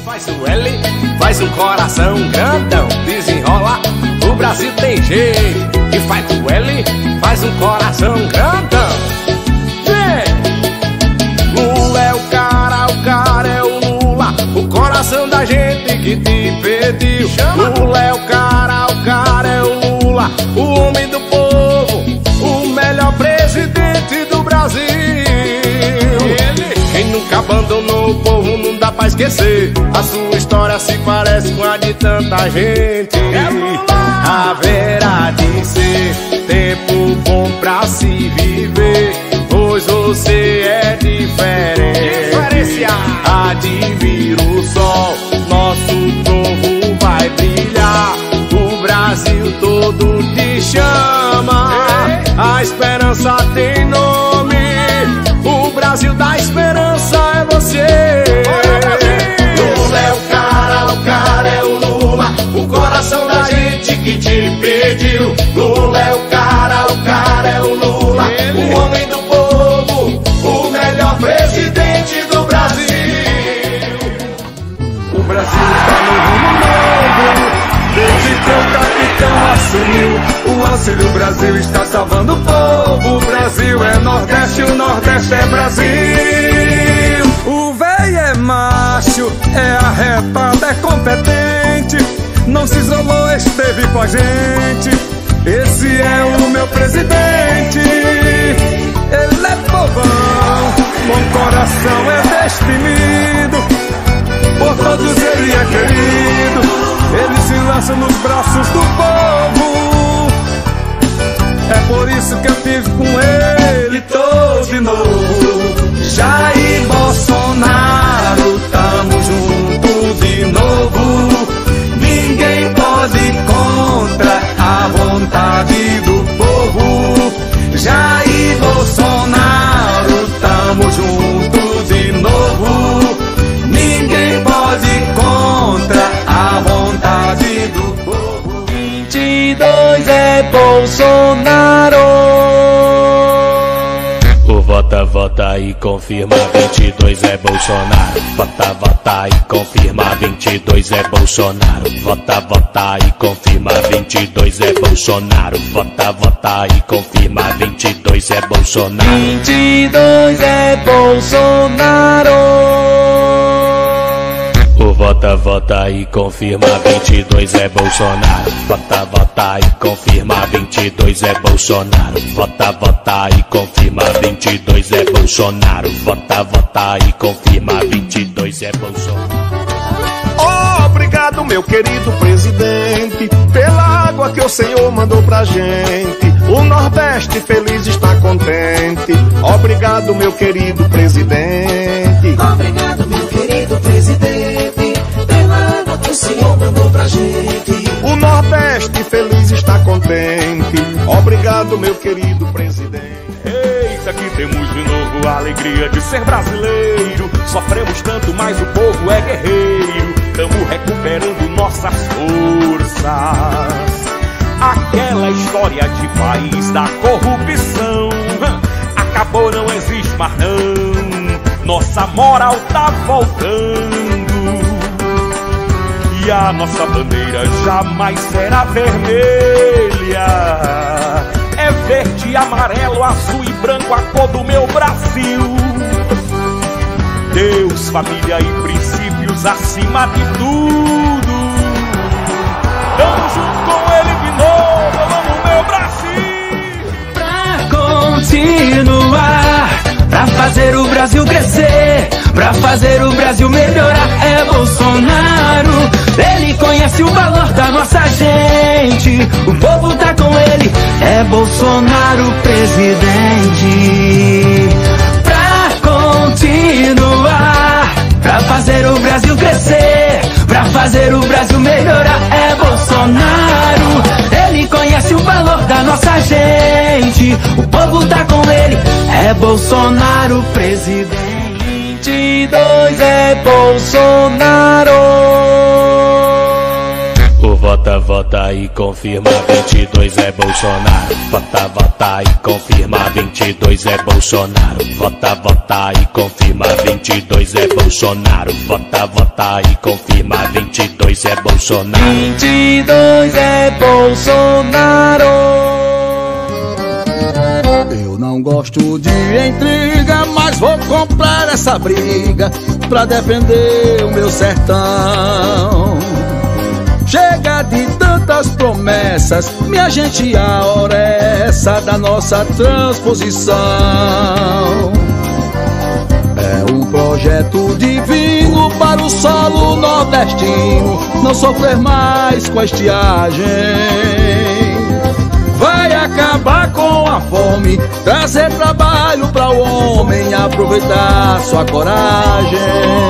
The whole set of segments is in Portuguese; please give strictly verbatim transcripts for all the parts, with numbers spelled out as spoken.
Faz o L, faz um coração grandão, desenrola, o Brasil tem jeito. E faz o L, faz um coração grandão. Vem! Lula é o cara, o cara é o Lula, o coração da gente que te pediu. Lula é o cara, o cara é o Lula, o homem do povo, o melhor presidente do Brasil. Quem nunca abandonou o povo não dá pra esquecer. A sua história se parece com a de tanta gente. É Lula! Haverá de ser tempo bom pra se viver, pois você é diferente. Diferenciar. Há de vir o sol, nosso povo vai brilhar. O Brasil todo te chama. A esperança tem nome. O Brasil da esperança é você. Lula é o cara, o cara é o Lula, o coração da gente que te pediu. Lula é o cara, o cara é o Lula, o homem do povo, o melhor presidente do Brasil. O Brasil está no rumo novo, desde que o capitão assumiu. O Auxílio Brasil está salvando o povo. O Brasil é Nordeste, o Nordeste é Brasil. O véi é macho, é arretado, é competente, não se isolou, esteve com a gente. Esse é o meu presidente. Ele é povão, com coração é destemido, por todos ele é querido. Ele se lança nos braços do povo. É por isso que eu tive com ele, tô de novo. Jair Bolsonaro, tamo junto de novo. Ninguém pode ir contra a vontade do povo. Jair Bolsonaro, tamo junto de novo. Ninguém pode ir contra a vontade do povo. vinte e dois é Bolsonaro. O vota, vota e confirma, vinte e dois é Bolsonaro. Vota, vota e confirma, vinte e dois é Bolsonaro. Vota, vota e confirma, vinte e dois é Bolsonaro. Vota, vota e confirma, vinte e dois é Bolsonaro. vinte e dois é Bolsonaro. O vota, vota e confirma, vinte e dois é Bolsonaro. Vota, vota e confirma, vinte e dois é Bolsonaro. Vota, vota e confirma, vinte e dois é Bolsonaro. Vota, vota e confirma, vinte e dois é Bolsonaro. Obrigado, meu querido presidente, pela água que o Senhor mandou pra gente. O Nordeste feliz está contente. Obrigado, meu querido presidente. Obrigado, meu querido presidente, pela água que o Senhor mandou pra gente. O Nordeste feliz está contente. Obrigado, meu querido presidente. Eis aqui temos de novo a alegria de ser brasileiro. Sofremos tanto, mas o povo é guerreiro. Estamos recuperando nossas forças. Aquela história de país da corrupção acabou, não existe mais não. Nossa moral tá voltando. E a nossa bandeira jamais será vermelha. É verde, amarelo, azul e branco, a cor do meu Brasil. Deus, família e princípios acima de tudo. Tamo junto com ele de novo, eu amo meu Brasil. Pra continuar, pra fazer o Brasil crescer, pra fazer o Brasil melhorar, é Bolsonaro. Ele conhece o valor da nossa gente, o povo tá com ele, é Bolsonaro presidente. Pra continuar, pra fazer o Brasil crescer, pra fazer o Brasil melhorar, é Bolsonaro. Ele conhece o valor da nossa gente, o povo tá com ele, é Bolsonaro presidente. vinte e dois é Bolsonaro. Vota, vota e confirma, vinte e dois é Bolsonaro. Vota, vota e confirma, vinte e dois é Bolsonaro. Vota, vota e confirma, vinte e dois é Bolsonaro. Vota, vota e confirma, vinte e dois é Bolsonaro. vinte e dois é Bolsonaro. Eu não gosto de intriga, mas vou comprar essa briga pra defender o meu sertão. Chega de tantas promessas, minha gente, a hora é essa da nossa transposição. É um projeto divino para o solo nordestino não sofrer mais com a estiagem. Vai acabar com a fome, trazer trabalho para o homem, aproveitar sua coragem.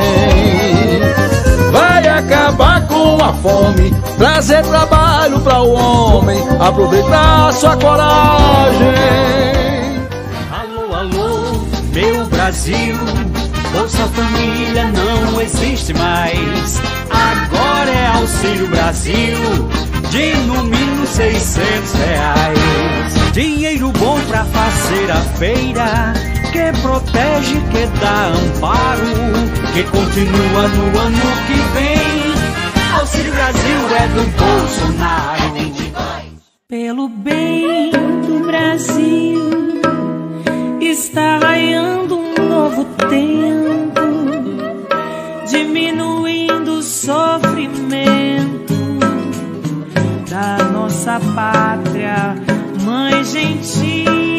Vai acabar com a fome, trazer trabalho para o homem, aproveitar sua coragem. Alô, alô, meu Brasil, Bolsa Família não existe mais. Agora é Auxílio Brasil, de no mínimo seiscentos reais. Dinheiro bom pra fazer a feira, que protege, que dá amparo, que continua no ano que vem. Auxílio Brasil é do Bolsonaro. Pelo bem do Brasil, está raiando um novo tempo, diminuindo o sofrimento da nossa pátria, mãe gentil.